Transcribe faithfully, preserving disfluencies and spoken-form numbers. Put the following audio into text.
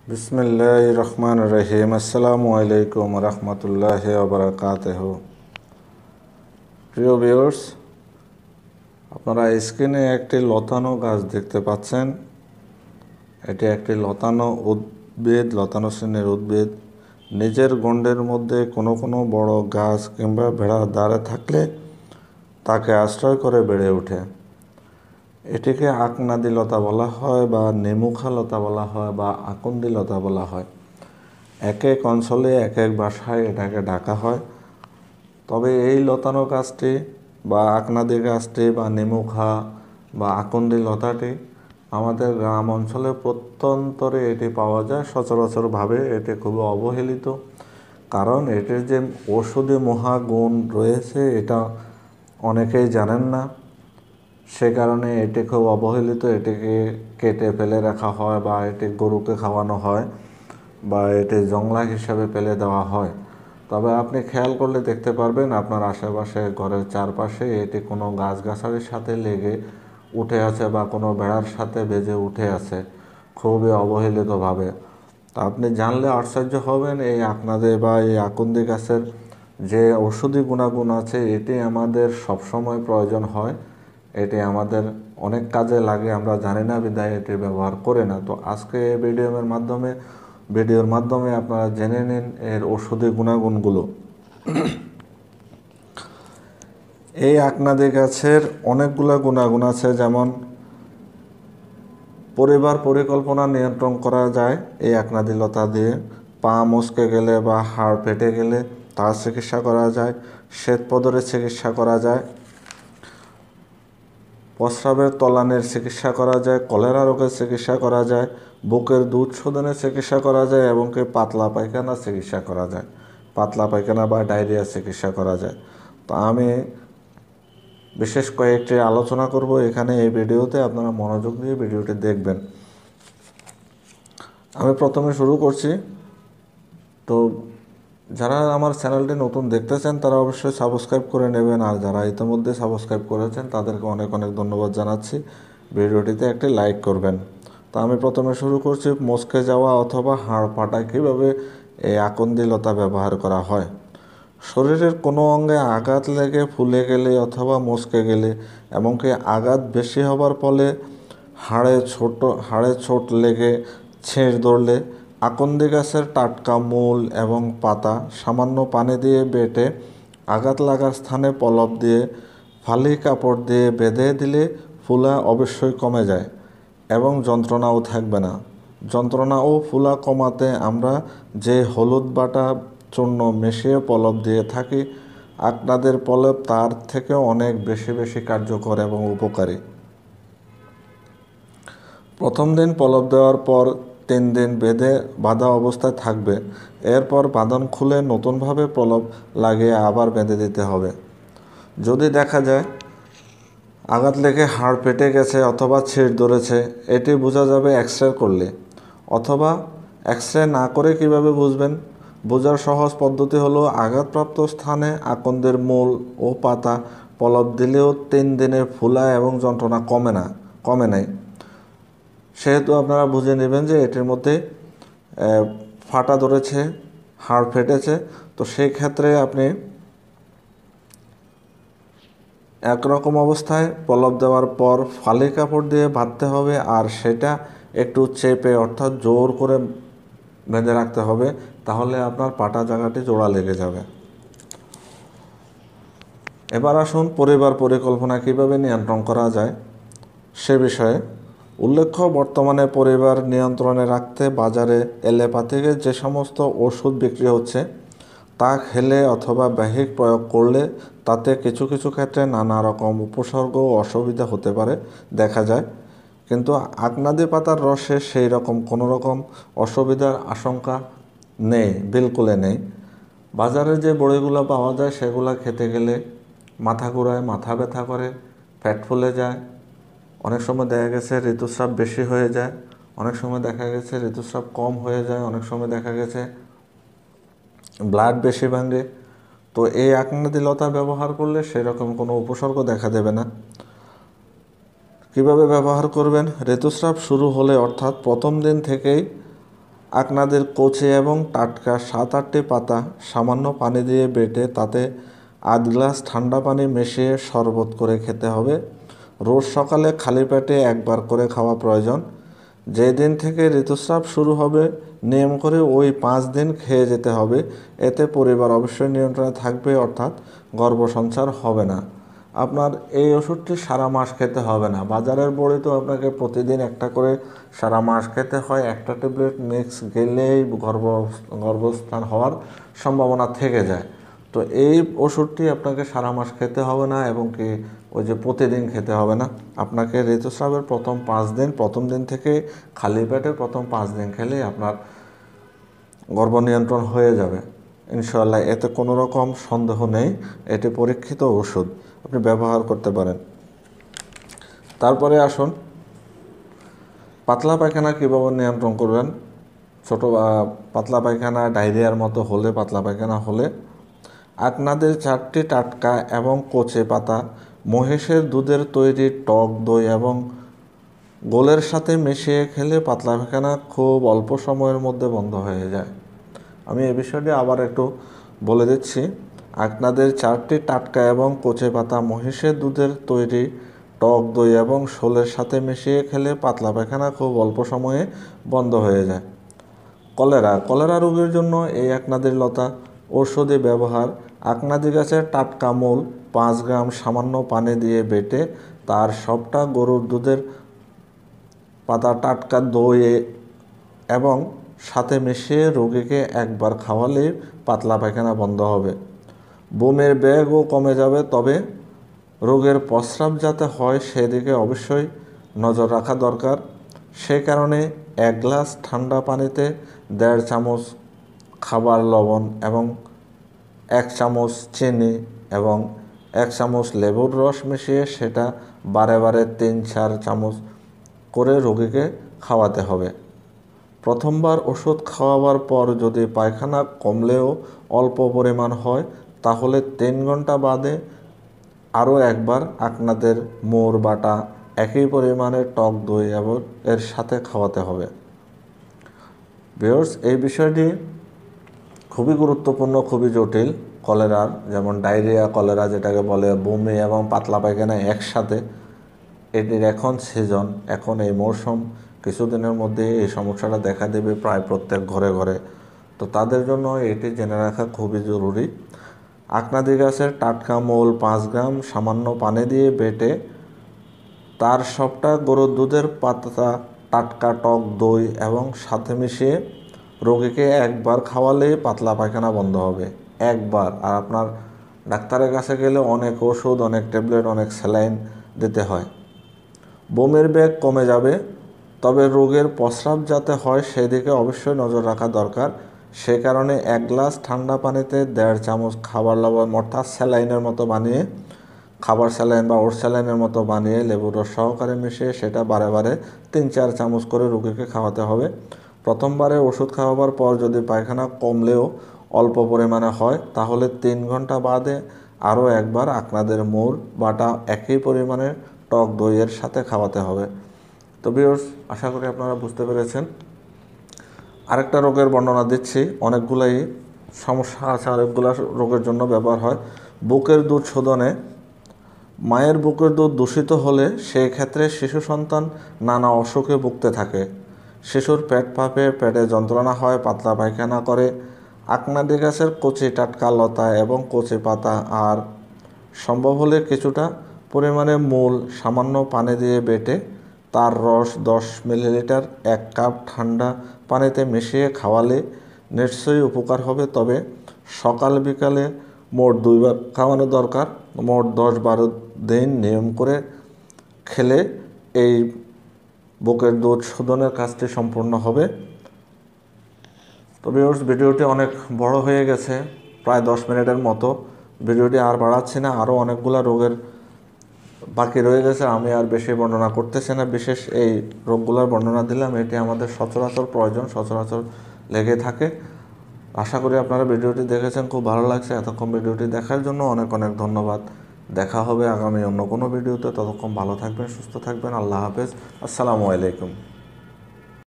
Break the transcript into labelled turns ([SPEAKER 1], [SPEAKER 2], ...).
[SPEAKER 1] বিসমিল্লাহির রহমানির রহিম। আসসালামু আলাইকুম রহমতুল্লাহি ওয়া বারাকাতুহু। প্রিয় ভিউয়ার্স, আপনারা স্ক্রিনে একটি লতানো গাছ দেখতে পাচ্ছেন। এটি একটি লতানো উদ্ভিদ, লতানো শ্রেণীর উদ্ভিদ। নিজের গণ্ডের মধ্যে কোনো কোনো বড় গাছ কিংবা ভেড়ার দ্বারে থাকলে তাকে আশ্রয় করে বেড়ে ওঠে। এটিকে আকনাদি লতা বলা হয় বা নেমুখা লতা বলা হয় বা আকন্দি লতা বলা হয়। এক এক অঞ্চলে এক এক ভাষায় এটাকে ডাকা হয়। তবে এই লতানো গাছটি বা আকনাদি গাছটি বা নেমুখা বা আকন্দি লতাটি আমাদের গ্রাম অঞ্চলে প্রত্যন্তরে এটি পাওয়া যায় সচরাচরভাবে। এটি খুবই অবহেলিত, কারণ এটির যে ঔষধি মহাগুণ রয়েছে এটা অনেকেই জানেন না। সে কারণে এটি খুব অবহেলিত। এটিকে কেটে ফেলে রাখা হয় বা এটি গরুকে খাওয়ানো হয় বা এটি জংলা হিসাবে ফেলে দেওয়া হয়। তবে আপনি খেয়াল করলে দেখতে পারবেন আপনার আশেপাশে ঘরের চারপাশে এটি কোনো গাছগাছালির সাথে লেগে উঠে আছে বা কোনো বেড়ার সাথে বেজে উঠে আছে খুবই অবহেলিতভাবে। তা আপনি জানলে আশ্চর্য হবেন, এই আপনাদের বা এই আকন্দি গাছের যে ঔষধি গুণাগুণ আছে এটি আমাদের সবসময় প্রয়োজন হয়। এটি আমাদের অনেক কাজে লাগে, আমরা জানি না বিধায় এটি ব্যবহার করে না। তো আজকে এই ভিডিওর মাধ্যমে ভিডিওর মাধ্যমে আপনারা জেনে নিন এর ঔষধি গুণাগুণগুলো। এই আকনাদি গাছের অনেকগুলো গুণাগুণ আছে, যেমন পরিবার পরিকল্পনা নিয়ন্ত্রণ করা যায় এই আকনাদি লতা দিয়ে। পা মচকে গেলে বা হাড় ফেটে গেলে তার চিকিৎসা করা যায়। শ্বেতপদরের চিকিৎসা করা যায়। প্রস্রাবের তলানের চিকিৎসা করা যায়। কলেরা রোগের চিকিৎসা করা যায়। বুকের দুধ শোধনের চিকিৎসা করা যায় এবং কি পাতলা পায়খানা চিকিৎসা করা যায়। পাতলা পায়খানা বা ডায়রিয়া চিকিৎসা করা যায়। তো আমি বিশেষ কয়েকটি আলোচনা করব এখানে এই ভিডিওতে, আপনারা মনোযোগ দিয়ে ভিডিওটি দেখবেন। আমি প্রথমে শুরু করছি। তো যারা আমার চ্যানেলটি নতুন দেখতেছেন তারা অবশ্যই সাবস্ক্রাইব করে নেবেন, আর যারা ইতিমধ্যে সাবস্ক্রাইব করেছেন তাদেরকে অনেক অনেক ধন্যবাদ জানাচ্ছি। ভিডিওটিতে একটি লাইক করবেন। তো আমি প্রথমে শুরু করছি মচকে যাওয়া অথবা হাড় ফাটা কীভাবে এই আকন্দি লতা ব্যবহার করা হয়। শরীরের কোনো অঙ্গে আঘাত লেগে ফুলে গেলে অথবা মচকে গেলে, এমনকি আঘাত বেশি হবার ফলে হাড়ে ছোট হাড়ে চোট লেগে ছেঁড় ধরলে আকন্দি গাছের টাটকা মূল এবং পাতা সামান্য পানি দিয়ে বেটে আঘাত লাগার স্থানে পলপ দিয়ে ফালি কাপড় দিয়ে বেঁধে দিলে ফুলা অবশ্যই কমে যায় এবং যন্ত্রণাও থাকবে না। যন্ত্রণা ও ফুলা কমাতে আমরা যে হলুদ বাটা চূর্ণ মিশিয়ে পলপ দিয়ে থাকি, আকনাদের পলপ তার থেকে অনেক বেশি বেশি কার্যকর এবং উপকারী। প্রথম দিন পলপ দেওয়ার পর তিন দিন বেঁধে বাঁধা অবস্থায় থাকবে। এরপর বাঁধন খুলে নতুনভাবে পলপ লাগিয়ে আবার বেঁধে দিতে হবে। যদি দেখা যায় আঘাত লেগে হাড় পেটে গেছে অথবা ছিঁড় ধরেছে, এটি বোঝা যাবে এক্স রে করলে। অথবা এক্স রে না করে কিভাবে বুঝবেন? বোঝার সহজ পদ্ধতি হলো আঘাতপ্রাপ্ত স্থানে আকন্দের মূল ও পাতা পলপ দিলেও তিন দিনে ফুলা এবং যন্ত্রণা কমে না কমে নাই সেহেতু আপনারা বুঝে নেবেন যে এটির মধ্যে ফাটা ধরেছে, হাড় ফেটেছে। তো সেই ক্ষেত্রে আপনি একরকম অবস্থায় পলপ দেওয়ার পর ফালি কাপড় দিয়ে বাঁধতে হবে, আর সেটা একটু চেপে অর্থাৎ জোর করে বেঁধে রাখতে হবে, তাহলে আপনার পাটা জায়গাটি জোড়া লেগে যাবে। এবার আসুন পরিবার পরিকল্পনা কীভাবে নিয়ন্ত্রণ করা যায় সে বিষয়ে। উল্লেখ্য, বর্তমানে পরিবার নিয়ন্ত্রণে রাখতে বাজারে এলোপ্যাথিকে যে সমস্ত ওষুধ বিক্রি হচ্ছে তা খেলে অথবা বাহ্যিক প্রয়োগ করলে তাতে কিছু কিছু ক্ষেত্রে নানা রকম উপসর্গ ও অসুবিধা হতে পারে দেখা যায়, কিন্তু আকনাদি পাতার রসে সেই রকম কোনো রকম অসুবিধার আশঙ্কা নেই, বিলকুলে নেই। বাজারে যে বড়িগুলো পাওয়া যায় সেগুলো খেতে গেলে মাথা ঘুরায়, মাথা ব্যথা করে, পেট ফুলে যায়, অনেক সময় দেখা গেছে ঋতুস্রাব বেশি হয়ে যায়, অনেক সময় দেখা গেছে ঋতুস্রাব কম হয়ে যায়, অনেক সময় দেখা গেছে ব্লাড বেশি ভাঙে। তো এই আকনাদি লতা ব্যবহার করলে সেরকম কোনো উপসর্গ দেখা দেবে না। কিভাবে ব্যবহার করবেন? ঋতুস্রাব শুরু হলে অর্থাৎ প্রথম দিন থেকেই আপনাদের কচি এবং টাটকা সাত আটটি পাতা সামান্য পানি দিয়ে বেটে তাতে আধ গ্লাস ঠান্ডা পানি মিশিয়ে শরবত করে খেতে হবে। রোজ সকালে খালি পেটে একবার করে খাওয়া প্রয়োজন। যেদিন থেকে ঋতুস্রাব শুরু হবে নিয়ম করে ওই পাঁচ দিন খেয়ে যেতে হবে। এতে পরিবার অবশ্যই নিয়ন্ত্রণে থাকবে, অর্থাৎ গর্ভসঞ্চার হবে না। আপনার এই ওষুধটি সারা মাস খেতে হবে না। বাজারের বড়ি তো আপনাকে প্রতিদিন একটা করে সারা মাস খেতে হয়। একটা ট্যাবলেট মিক্স গেলেই গর্ভ গর্ভস্থান হওয়ার সম্ভাবনা থেকে যায়। তো এই ওষুধটি আপনাকে সারা মাস খেতে হবে না এবং কি ওই যে প্রতিদিন খেতে হবে না। আপনাকে ঋতুস্রাবের প্রথম পাঁচ দিন প্রথম দিন থেকে খালি পেটে প্রথম পাঁচ দিন খেলেই আপনার গর্ভ নিয়ন্ত্রণ হয়ে যাবে ইনশাআল্লাহ। এতে কোনো রকম সন্দেহ নেই, এটি পরীক্ষিত ওষুধ, আপনি ব্যবহার করতে পারেন। তারপরে আসুন পাতলা পায়খানা কীভাবে নিয়ন্ত্রণ করবেন। ছোটো পাতলা পায়খানা ডায়রিয়ার মতো হলে পাতলা পায়খানা হলে আপনাদের চারটি টাটকা এবং কচি পাতা মহিষের দুধের তৈরি টক দই এবং গোলের সাথে মিশিয়ে খেলে পাতলা পায়খানা খুব অল্প সময়ের মধ্যে বন্ধ হয়ে যায়। আমি এই বিষয়টি আবার একটু বলে দিচ্ছি। আপনাদের চারটি টাটকা এবং কচি পাতা মহিষের দুধের তৈরি টক দই এবং শোলের সাথে মিশিয়ে খেলে পাতলা পায়খানা খুব অল্প সময়ে বন্ধ হয়ে যায়। কলেরা কলেরা রোগের জন্য এই আকনাদির লতা ঔষধি ব্যবহার। আকনাদি গাছের টাটকা মূল পাঁচ গ্রাম সামান্য পানি দিয়ে বেটে তার সবটা গরুর দুধের পাতা টাটকা দই এবং সাথে মিশিয়ে রোগীকে একবার খাওয়ালে পাতলা পায়খানা বন্ধ হবে। বমির বেগও কমে যাবে, তবে রোগের প্রস্রাব যাতে হয় সেদিকে অবশ্যই নজর রাখা দরকার। সে কারণে এক গ্লাস ঠান্ডা পানিতে দেড় চামচ খাবার লবণ এবং এক চামচ চিনি এবং এক চামচ লেবুর রস মিশিয়ে সেটা বারে বারে তিন চার চামচ করে রোগীকে খাওয়াতে হবে। প্রথমবার ওষুধ খাওয়াবার পর যদি পায়খানা কমলেও অল্প পরিমাণ হয় তাহলে তিন ঘন্টা বাদে আরও একবার আপনাদের মোর বাটা একই পরিমাণে টক দই এবং এর সাথে খাওয়াতে হবে। ভিউয়ার্স, এই বিষয়টি খুবই গুরুত্বপূর্ণ, খুবই জটিল। কলেরার যেমন ডায়রিয়া কলেরা যেটাকে বলে, বমি এবং পাতলা পায়খানা একসাথে, এটির এখন সিজন, এখন এই মৌসুম, কিছুদিনের মধ্যে এই সমস্যাটা দেখা দেবে প্রায় প্রত্যেক ঘরে ঘরে। তো তাদের জন্য এটি জেনে রাখা খুবই জরুরি। আকনাদি গাছের টাটকা মূল পাঁচ গ্রাম সামান্য পানি দিয়ে বেটে তার সবটা গরুর দুধের পাতা টাটকা টক দই এবং সাথে মিশিয়ে রোগীকে একবার খাওয়ালে পাতলা পায়খানা বন্ধ হবে, একবার। আর আপনার ডাক্তারের কাছে গেলে অনেক ওষুধ, অনেক ট্যাবলেট, অনেক স্যালাইন দিতে হয়। বমির বেগ কমে যাবে, তবে রোগের প্রস্রাব যাতে হয় সেদিকে অবশ্যই নজর রাখা দরকার। সে কারণে এক গ্লাস ঠান্ডা পানিতে দেড় চামচ খাবার লবণ, অর্থাৎ স্যালাইনের মতো বানিয়ে, খাবার স্যালাইন বা ওর স্যালাইনের মতো বানিয়ে লেবুর রস সহকারে মিশিয়ে সেটা বারে বারে তিন চার চামচ করে রোগীকে খাওয়াতে হবে। প্রথমবারে ওষুধ খাওয়াবার পর যদি পায়খানা কমলেও অল্প পরিমাণে হয় তাহলে তিন ঘন্টা বাদে আরও একবার আপনাদের মোর বাটা একই পরিমাণে টক দইয়ের সাথে খাওয়াতে হবে। তো ভিউয়ার্স, আশা করি আপনারা বুঝতে পেরেছেন। আরেকটা রোগের বর্ণনা দিচ্ছি। অনেকগুলাই সমস্যা আছে, আরেকগুলো রোগের জন্য ব্যবহার হয়। বুকের দুধ শোধনে মায়ের বুকের দুধ দূষিত হলে সেই ক্ষেত্রে শিশু সন্তান নানা অসুখে ভুগতে থাকে। শিশুর পেট ফাঁপে, পেটে যন্ত্রণা হয়, পাতলা পায়খানা করে। আকনাদি গাছের কচি টাটকা লতা এবং কচি পাতা আর সম্ভব হলে কিছুটা পরিমাণে মূল সামান্য পানি দিয়ে বেটে তার রস দশ মিলিলিটার এক কাপ ঠান্ডা পানিতে মিশিয়ে খাওয়ালে নিশ্চয়ই উপকার হবে। তবে সকাল বিকালে মোট দুইবার খাওয়ানো দরকার। মোট দশ বারো দিন নিয়ম করে খেলে এই বুকের দুধ শোধনের কাজটি সম্পূর্ণ হবে। তো ভিউয়ার্স, ভিডিওটি অনেক বড় হয়ে গেছে, প্রায় দশ মিনিটের মতো। ভিডিওটি আর বাড়াচ্ছি না, আরও অনেকগুলো রোগের বাকি রয়ে গেছে, আমি আর বেশি বর্ণনা করতেছি না। বিশেষ এই রোগগুলোর বর্ণনা দিলাম, এটি আমাদের সচরাচর প্রয়োজন, সচরাচর লেগে থাকে। আশা করি আপনারা ভিডিওটি দেখেছেন, খুব ভালো লাগছে। এতক্ষণ ভিডিওটি দেখার জন্য অনেক অনেক ধন্যবাদ। দেখা হবে আগামী অন্য কোনো ভিডিওতে। ততক্ষণ ভালো থাকবেন, সুস্থ থাকবেন। আল্লাহ হাফেজ, আসসালামু আলাইকুম।